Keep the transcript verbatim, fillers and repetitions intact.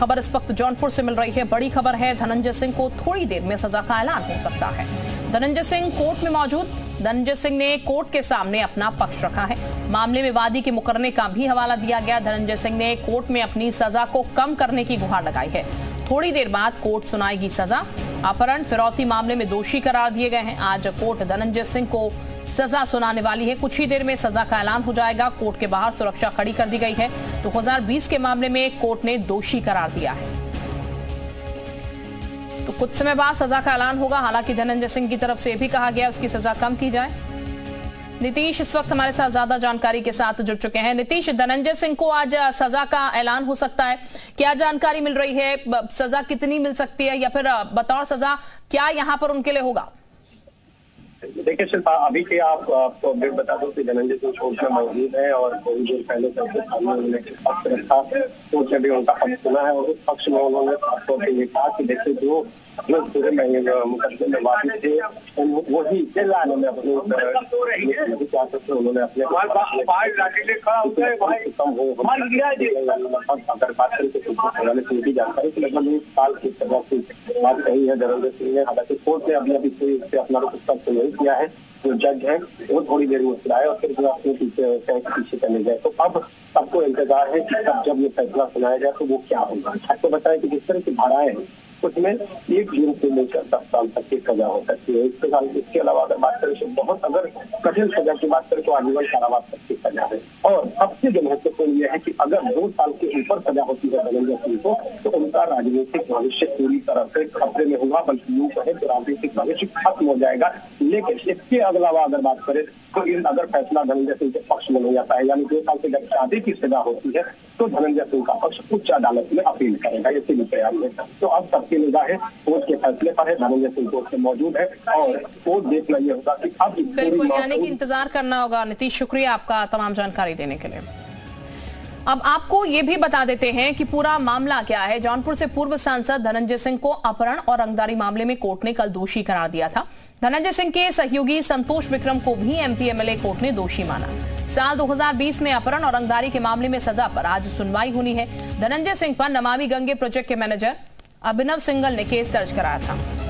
खबर इस वक्त जौनपुर से मिल रही है। बड़ी खबर है, धनंजय सिंह को थोड़ी देर में सजा का ऐलान हो सकता है। धनंजय सिंह कोर्ट में मौजूद। धनंजय सिंह ने कोर्ट के सामने अपना पक्ष रखा है। मामले में वादी के मुकर्रने का भी हवाला दिया गया। धनंजय सिंह ने कोर्ट में अपनी सजा को कम करने की गुहार लगाई है। थोड़ी देर बाद कोर्ट सुनाएगी सजा। अपहरण फिरौती मामले में दोषी करार दिए गए हैं। आज कोर्ट धनंजय सिंह को सजा सुनाने वाली है। कुछ ही देर में सजा का ऐलान हो जाएगा। कोर्ट के बाहर सुरक्षा खड़ी कर दी गई है। दो हज़ार बीस के मामले में कोर्ट ने दोषी करार दिया है। तो कुछ समय बाद सजा का ऐलान होगा। हालांकि धनंजय सिंह की तरफ से भी कहा गया उसकी सजा कम की जाए। नीतीश इस वक्त हमारे साथ ज्यादा जानकारी के साथ जुड़ चुके हैं। नीतीश, धनंजय सिंह को आज सजा का ऐलान हो सकता है, क्या जानकारी मिल रही है? सजा कितनी मिल सकती है या फिर बतौर सजा क्या यहाँ पर उनके लिए होगा? देखिए शिल्पा, अभी के आप आपको अपडेट बता दूं कि धनंजय सिंह कोर्ट में मौजूद है और थोड़ी देर पहले सबके सामने उन्होंने पक्ष रखा। कोर्ट ने भी उनका पक्ष सुना है और उस पक्ष में उन्होंने खासतौर पर ये कहा कि देखिए जो जो पूरे मुकदमे में वादी थे वही चिल्लाने में अपने उन्होंने अपने अगर बात करें तो की जानकारी की लगभग एक साल की सजा की बात कही है धनंजय सिंह ने। हालांकि कोर्ट ने अभी अभी से अपना रुख नहीं किया है। जो जज है वो थोड़ी देर मुस्कुराए और फिर जो अपने पीछे पीछे चले गए। तो अब सबको इंतजार है कि तब जब ये फैसला सुनाया जाए तो वो क्या होगा। आपको बताया कि जिस तरह की धाराएं हैं उसमें एक जून से लेकर दस साल तक की सजा हो सकती है। इसके साल इसके अलावा अगर बात करें तो बहुत अगर कठिन सजा की बात करें तो आजीवन कारावास तक की सजा है। और सबसे जो महत्वपूर्ण यह है कि अगर दो साल के ऊपर सजा होती है धनंजय सिंह को तो उनका राजनीतिक भविष्य पूरी तरह से खतरे में होगा, बल्कि यूं कहे तो राजनीतिक भविष्य खत्म हो जाएगा। लेकिन इसके अलावा अगर बात करें तो इन अगर फैसला धनंजय सिंह के पक्ष में हो जाता है, यानी दो साल से जब शादी की सजा होती है तो धनंजय सिंह का पक्ष उच्च अदालत में अपील करेगा। इसी भी तैयार है। तो अब सबकी निगाहें कोर्ट के फैसले पर है। धनंजय सिंह कोर्ट में मौजूद है और कोर्ट देखना यह होगा कि अब बिल्कुल, यानी कि इंतजार करना होगा। नीतीश, शुक्रिया आपका तमाम जानकारी देने के लिए। अब आपको ये भी बता देते हैं कि पूरा मामला क्या है। जौनपुर से पूर्व सांसद धनंजय सिंह को अपहरण और रंगदारी मामले में कोर्ट ने कल दोषी करार दिया था। धनंजय सिंह के सहयोगी संतोष विक्रम को भी एमपी एमएलए कोर्ट ने दोषी माना। साल दो हज़ार बीस में अपहरण और रंगदारी के मामले में सजा पर आज सुनवाई होनी है। धनंजय सिंह पर नमामि गंगे प्रोजेक्ट के मैनेजर अभिनव सिंघल ने केस दर्ज कराया था।